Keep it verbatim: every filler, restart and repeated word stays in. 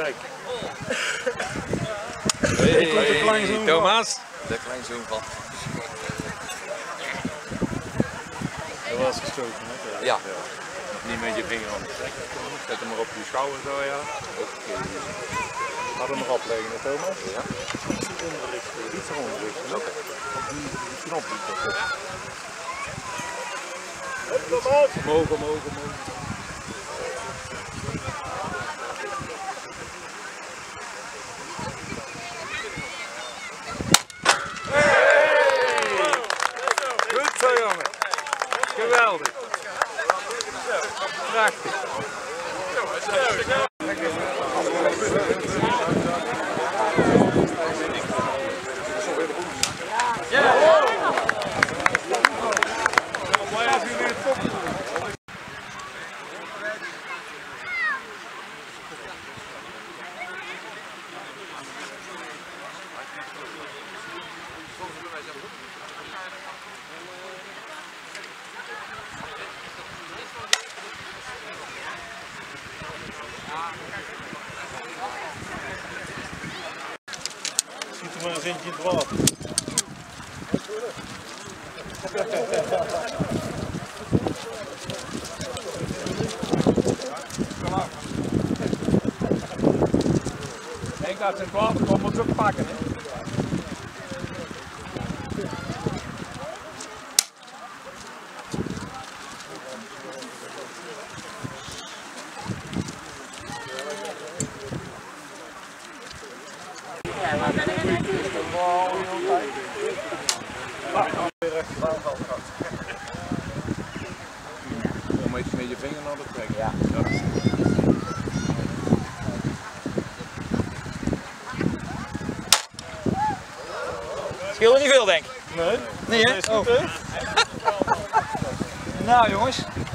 kijk. Hey, hey, Thomas. De kleinzoon van. Dat was gestoken, hè? Ja. Niet met je vinger aan de trek. Zet hem maar op je schouder zo, ja. Oké. Ga er nog opleggen, hè, Thomas? Ja. Iets eronder richten, iets eronder richten. Oké. Op die, die knop die toch. Omhoog, omhoog, omhoog. Hey! Goed zo, jongen. Geweldig. Prachtig. Schiet er maar eens eentje in het water. Ik laat het water komen, moet ze ook pakken. Hè? Om iets met je vinger naar de trek. Ja. Scheelde niet veel, denk ik. Nee? Nee, hè? Oh. Nou, jongens.